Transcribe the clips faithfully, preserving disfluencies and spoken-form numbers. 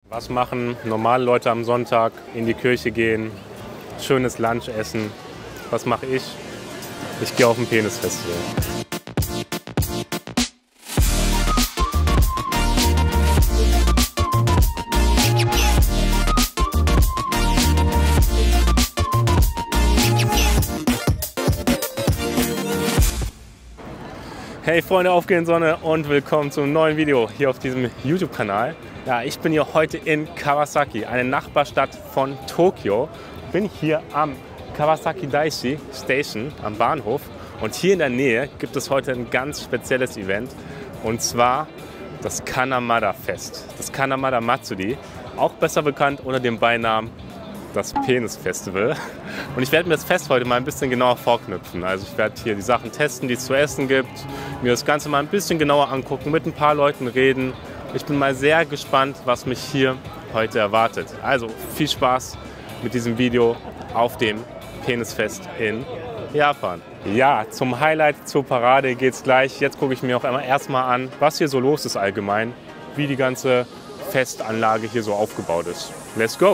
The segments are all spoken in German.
Was machen normale Leute am Sonntag? In die Kirche gehen, schönes Lunch essen. Was mache ich? Ich gehe auf ein Penisfestival. Hey Freunde, aufgehende Sonne und willkommen zum neuen Video hier auf diesem YouTube-Kanal. Ja, ich bin hier heute in Kawasaki, eine Nachbarstadt von Tokio. Bin hier am Kawasaki Daishi Station am Bahnhof und hier in der Nähe gibt es heute ein ganz spezielles Event und zwar das Kanamada Fest, das Kanamada Matsuri, auch besser bekannt unter dem Beinamen das Penis Festival. Und ich werde mir das Fest heute mal ein bisschen genauer vorknüpfen. Also ich werde hier die Sachen testen, die es zu essen gibt, mir das Ganze mal ein bisschen genauer angucken, mit ein paar Leuten reden. Ich bin mal sehr gespannt, was mich hier heute erwartet. Also viel Spaß mit diesem Video auf dem Penisfest in Japan. Ja, zum Highlight, zur Parade geht's gleich. Jetzt gucke ich mir auch einmal erstmal an, was hier so los ist allgemein, wie die ganze Festanlage hier so aufgebaut ist. Let's go!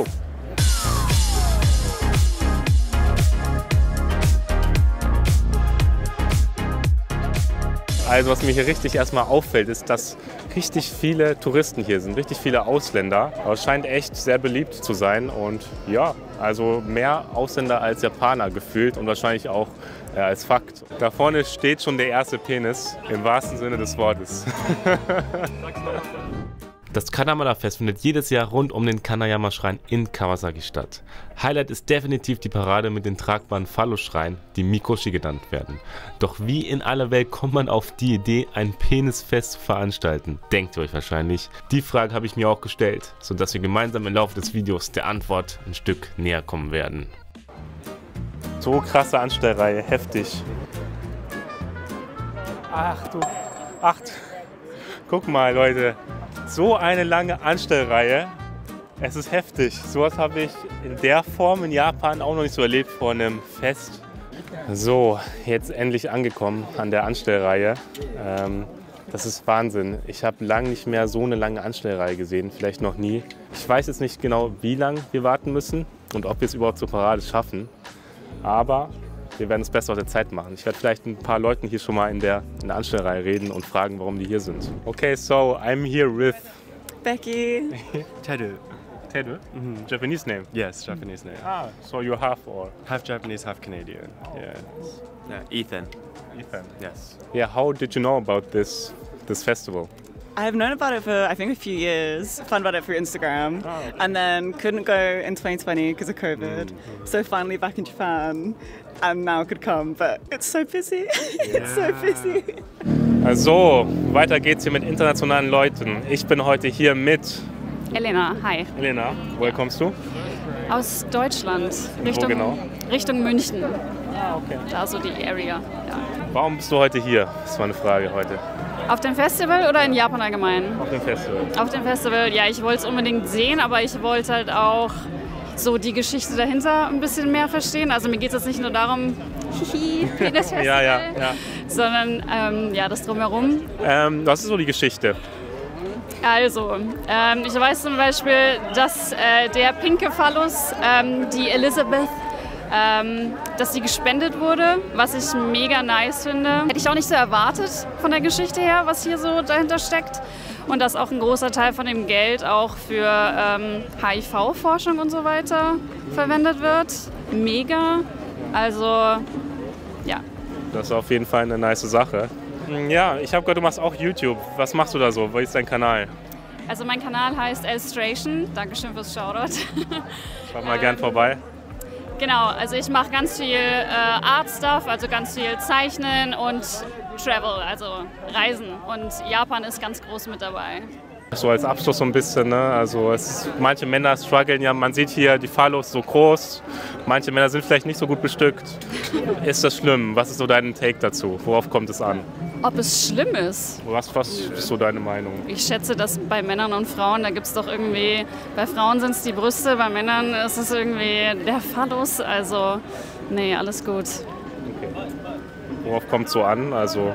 Also was mir hier richtig erstmal auffällt, ist, dass richtig viele Touristen hier sind, richtig viele Ausländer. Aber es scheint echt sehr beliebt zu sein und ja, also mehr Ausländer als Japaner gefühlt und wahrscheinlich auch äh, als Fakt. Da vorne steht schon der erste Penis, im wahrsten Sinne des Wortes. Das Kanamada-Fest findet jedes Jahr rund um den Kanayama-Schrein in Kawasaki statt. Highlight ist definitiv die Parade mit den tragbaren Phallus-Schreien, die Mikoshi genannt werden. Doch wie in aller Welt kommt man auf die Idee, ein Penisfest zu veranstalten? Denkt ihr euch wahrscheinlich. Die Frage habe ich mir auch gestellt, sodass wir gemeinsam im Laufe des Videos der Antwort ein Stück näher kommen werden. So krasse Anstellreihe, heftig. Ach du, ach, guck mal Leute. So eine lange Anstellreihe, es ist heftig. Sowas habe ich in der Form in Japan auch noch nicht so erlebt vor einem Fest. So, jetzt endlich angekommen an der Anstellreihe. Ähm, das ist Wahnsinn. Ich habe lange nicht mehr so eine lange Anstellreihe gesehen, vielleicht noch nie. Ich weiß jetzt nicht genau, wie lange wir warten müssen und ob wir es überhaupt zur Parade schaffen. Aber wir werden es besser aus der Zeit machen. Ich werde vielleicht ein paar Leuten hier schon mal in der, in der Anstellreihe reden und fragen, warum die hier sind. Okay, so I'm here with Becky. Teru. Teru? Mm-hmm. Japanese name? Yes, Japanese name. Ah, so you're half or? Half Japanese, half Canadian. Oh. Yeah. Yeah, Ethan. Ethan. Yes. Yeah, how did you know about this this festival? I've known about it for I think a few years. Found about it through Instagram, Oh, okay. and then couldn't go in twenty twenty because of COVID. Mm-hmm. So finally back in Japan, and now could come, but it's so busy. It's so busy. Also, weiter geht's hier mit internationalen Leuten. Ich bin heute hier mit Elena, hi. Elena. Woher kommst du? Aus Deutschland. Wo Richtung, genau? Richtung München. Ah, okay. Da so die Area. Ja. Warum bist du heute hier? Das war eine Frage heute. Auf dem Festival oder in Japan allgemein? Auf dem Festival. Auf dem Festival, ja, ich wollte es unbedingt sehen, aber ich wollte halt auch so die Geschichte dahinter ein bisschen mehr verstehen. Also mir geht es jetzt nicht nur darum, hihi, das Festival, Ja, ja, ja. sondern ähm, ja, das Drumherum. Ähm, was ist so die Geschichte? Also, ähm, ich weiß zum Beispiel, dass äh, der pinke Phallus, ähm, die Elizabeth, ähm, dass sie gespendet wurde, was ich mega nice finde. Hätte ich auch nicht so erwartet von der Geschichte her, was hier so dahinter steckt. Und dass auch ein großer Teil von dem Geld auch für ähm, H I V-Forschung und so weiter verwendet wird. Mega. Also, ja. Das ist auf jeden Fall eine nice Sache. Ja, ich habe gehört, du machst auch YouTube. Was machst du da so? Wo ist dein Kanal? Also mein Kanal heißt Elstration. Dankeschön fürs Shoutout. Schaut mal gern vorbei. Genau, also ich mache ganz viel äh, Art-Stuff, also ganz viel Zeichnen und Travel, also Reisen. Und Japan ist ganz groß mit dabei. So als Abschluss so ein bisschen, ne? Also es, manche Männer strugglen ja, man sieht hier die Phallus so groß, manche Männer sind vielleicht nicht so gut bestückt. Ist das schlimm? Was ist so dein Take dazu? Worauf kommt es an? Ob es schlimm ist? Was, was ist so deine Meinung? Ich schätze, dass bei Männern und Frauen, da gibt es doch irgendwie, bei Frauen sind es die Brüste, bei Männern ist es irgendwie der Phallus, also nee, alles gut. Okay. Worauf kommt es so an? Also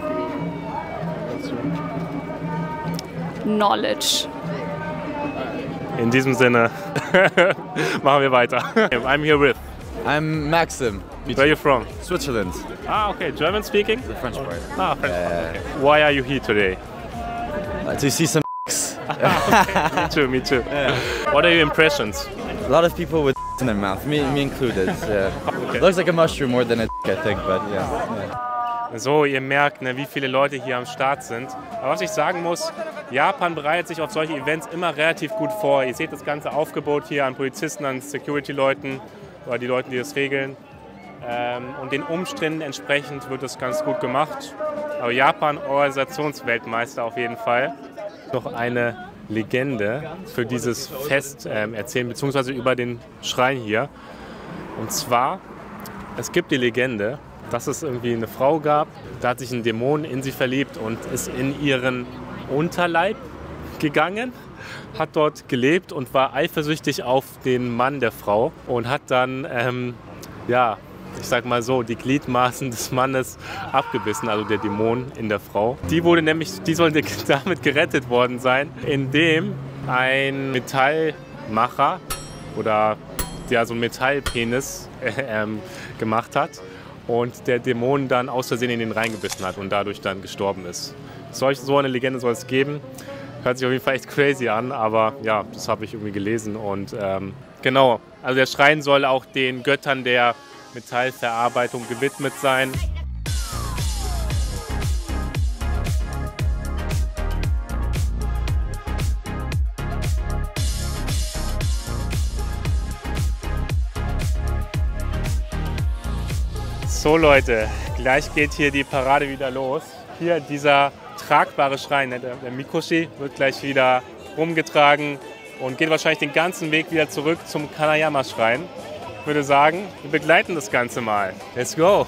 Knowledge. In diesem Sinne machen wir weiter. I'm here with. I'm Maxim. Where are you from? Switzerland. Ah, okay. German speaking? The French part. Ah, French. Okay. Why are you here today? Uh, to see some Okay. Me too, me too. Yeah. What are your impressions? A lot of people with in their mouth, me, me included. Yeah. Okay. Looks like a mushroom more than a I think, but yeah. yeah. So, ihr merkt, ne, wie viele Leute hier am Start sind. Aber was ich sagen muss, Japan bereitet sich auf solche Events immer relativ gut vor. Ihr seht das ganze Aufgebot hier an Polizisten, an Security-Leuten oder die Leute, die das regeln. Ähm, und den Umständen entsprechend wird das ganz gut gemacht. Aber Japan Organisationsweltmeister auf jeden Fall. Noch eine Legende für dieses Fest ähm, erzählen, beziehungsweise über den Schrein hier. Und zwar, es gibt die Legende, dass es irgendwie eine Frau gab, da hat sich ein Dämon in sie verliebt und ist in ihren Unterleib gegangen, hat dort gelebt und war eifersüchtig auf den Mann der Frau und hat dann, ähm, ja, ich sag mal so, die Gliedmaßen des Mannes abgebissen, also der Dämon in der Frau. Die wurde nämlich, die sollte damit gerettet worden sein, indem ein Metallmacher oder der so einen Metallpenis äh, ähm, gemacht hat und der Dämon dann aus Versehen in den reingebissen hat und dadurch dann gestorben ist. Solch, so eine Legende soll es geben. Hört sich auf jeden Fall echt crazy an, aber ja, das habe ich irgendwie gelesen und ähm, genau, also der Schrein soll auch den Göttern der Metallverarbeitung gewidmet sein. So Leute, gleich geht hier die Parade wieder los. Hier dieser tragbare Schrein, der, der Mikoshi, wird gleich wieder rumgetragen und geht wahrscheinlich den ganzen Weg wieder zurück zum Kanayama-Schrein. Ich würde sagen, wir begleiten das Ganze mal. Let's go!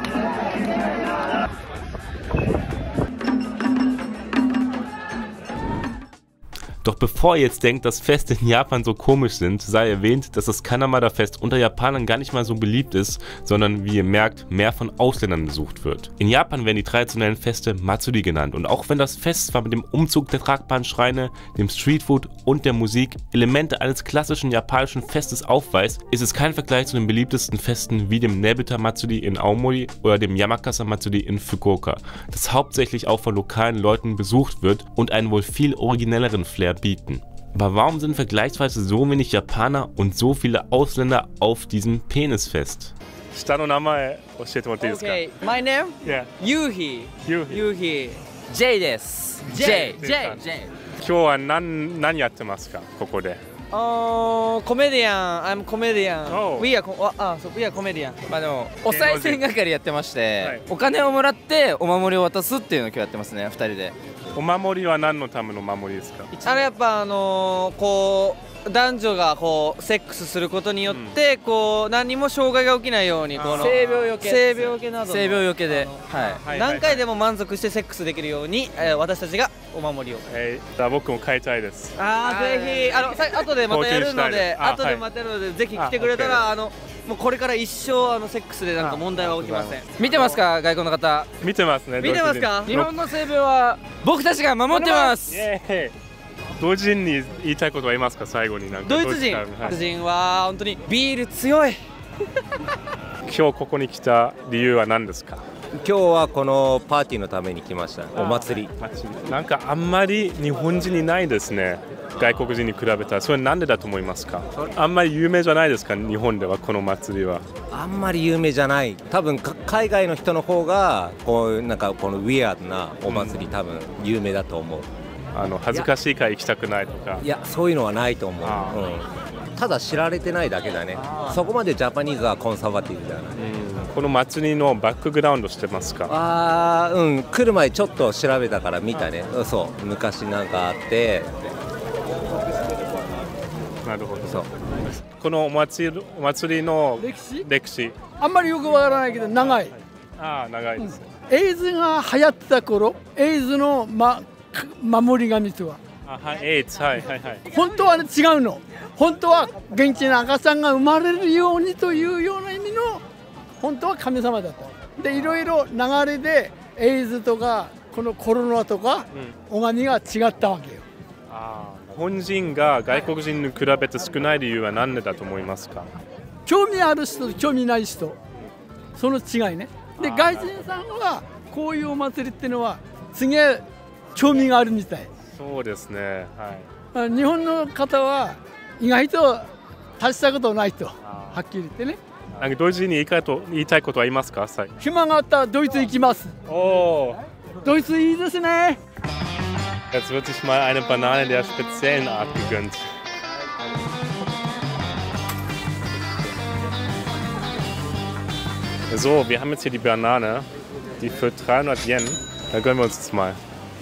Doch bevor ihr jetzt denkt, dass Feste in Japan so komisch sind, sei erwähnt, dass das Kanamada-Fest unter Japanern gar nicht mal so beliebt ist, sondern wie ihr merkt, mehr von Ausländern besucht wird. In Japan werden die traditionellen Feste Matsuri genannt und auch wenn das Fest zwar mit dem Umzug der tragbaren Schreine, dem Streetfood und der Musik Elemente eines klassischen japanischen Festes aufweist, ist es kein Vergleich zu den beliebtesten Festen wie dem Nebita Matsuri in Aomori oder dem Yamakasa Matsuri in Fukuoka, das hauptsächlich auch von lokalen Leuten besucht wird und einen wohl viel originelleren Flair bieten. Aber warum sind vergleichsweise so wenig Japaner und so viele Ausländer auf diesem Penisfest? 下の名前教えてもらっていいですか? Okay, my name? Yeah. Yuhi. Yuhi. Yuhi. J です。J. J. J. 今日は何何やってますかここで? Oh, comedian. I'm comedian. Oh. We are co- あ、そう、we are comedian. まあでもお賽銭係やってまして、 はいお金をもらってお守りを渡すっていうのを今日やってますね、ふたりで。 お守りは何のためのお守りですか? あのやっぱあのーこう男女がこうセックスすることによって、こう何にも障害が起きないようにこの性病よけ性病よけなどの性病よけで、はい。 はい何回でも満足してセックスできるように、えー私たちがお守りを。 えー、じゃあ僕も買いたいです。 あーぜひあのさ後でまたやるので、 あ後でまたやるのでぜひ来てくれたらあのもうこれから一生あのセックスでなんか問題は起きません。 見てますか、外国の方。 見てますね。 見てますか？ 日本の性病は僕たちが守ってます。 イエーイ。ドイツ人に言いたいことはありますか最後になんか。 ドイツ人からはいドイツ人は本当にビール強い。 今日ここに来た理由は何ですか? 今日はこのパーティーのために来ました。お祭り。 なんかあんまり日本人にないですね。外国人に比べたらそれなんでだと思いますか? あんまり有名じゃないですか日本ではこの祭りは。 あんまり有名じゃない。多分か海外の人の方がこうなんかこのウィアードなお祭り、多分有名だと思う。 あの恥ずかしいから行きたくないとか。 いやそういうのはないと思う。 あうん、ただ知られてないだけだね。そこまでジャパニーズはコンサバティブだな。 この祭りのバックグラウンドしてますか? あーうん来る前ちょっと調べたから見たね。そう昔なんかあって。 なるほど。 そう。 このお祭りお祭りの歴史歴史。 あんまりよくわからないけど長い。 ああ長いです。 エイズが流行ってた頃、エイズの、ま、守り神とはあはいエイズはいはいはい。 本当は、ね、違うの。本当は元気な赤ちゃんが生まれるようにというような意味の本当は神様だった。でいろいろ流れでエイズとかこのコロナとか、うん、拝みが違ったわけよ。 あなる本人が外国人に比べて少ない理由は何でだと思いますか？ 興味ある人と興味ない人、その違いね。で外人さんはこういうお祭りっていうのはすげえ興味があるみたい。 そうですね。はい。 日本の方は意外と達したことないと、はっきり言ってね。 なんかドイツ人に言いたいこと言いたいことはありますか？ 暇があったらドイツ行きます。 おー。 ドイツいいですね。 Jetzt wird sich mal eine Banane der speziellen Art gegönnt. So, wir haben jetzt hier die Banane, die für dreihundert Yen. Da gönnen wir uns jetzt mal.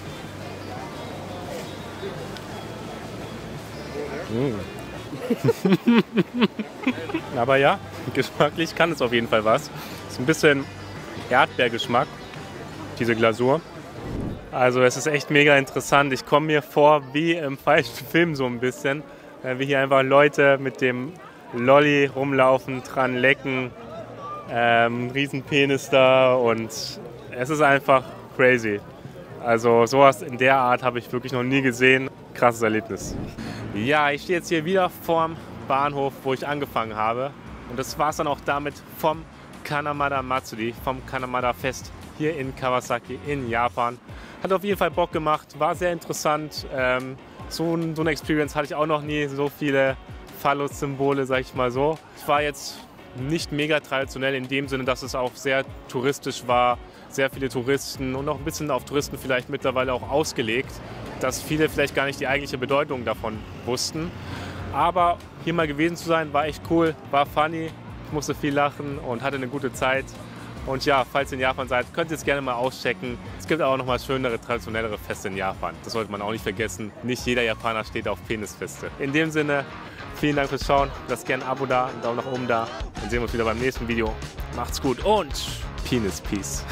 Mm. Aber ja, geschmacklich kann es auf jeden Fall was. Ist ein bisschen Erdbeergeschmack, diese Glasur. Also es ist echt mega interessant. Ich komme mir vor wie im falschen Film so ein bisschen. Wie hier einfach Leute mit dem Lolli rumlaufen, dran lecken. Ähm, Riesenpenis da und es ist einfach crazy. Also sowas in der Art habe ich wirklich noch nie gesehen. Krasses Erlebnis. Ja, ich stehe jetzt hier wieder vorm Bahnhof, wo ich angefangen habe. Und das war es dann auch damit vom Kanamada Matsuri, vom Kanamada Fest hier in Kawasaki in Japan. Hat auf jeden Fall Bock gemacht, war sehr interessant. Ähm, so, so eine Experience hatte ich auch noch nie, so viele Phallus-Symbole, sag ich mal so. Es war jetzt nicht mega traditionell in dem Sinne, dass es auch sehr touristisch war, sehr viele Touristen und auch ein bisschen auf Touristen vielleicht mittlerweile auch ausgelegt, dass viele vielleicht gar nicht die eigentliche Bedeutung davon wussten. Aber hier mal gewesen zu sein, war echt cool, war funny, ich musste viel lachen und hatte eine gute Zeit. Und ja, falls ihr in Japan seid, könnt ihr es gerne mal auschecken. Es gibt auch noch mal schönere, traditionellere Feste in Japan. Das sollte man auch nicht vergessen. Nicht jeder Japaner steht auf Penisfeste. In dem Sinne, vielen Dank fürs Schauen. Lasst gerne ein Abo da, einen Daumen nach oben da. Dann sehen wir uns wieder beim nächsten Video. Macht's gut und Penis Peace.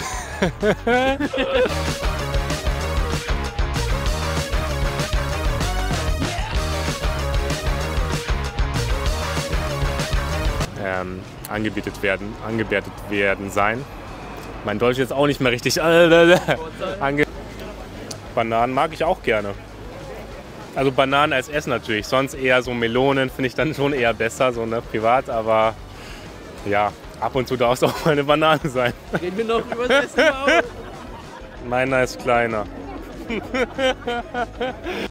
ähm, angebietet werden, angewertet werden sein. Mein Deutsch ist jetzt auch nicht mehr richtig. Ange Bananen mag ich auch gerne. Also Bananen als Essen natürlich. Sonst eher so Melonen finde ich dann schon eher besser, so ne, privat. Aber ja, ab und zu darf es auch mal eine Banane sein. Reden wir noch über das Essen? Meiner ist kleiner.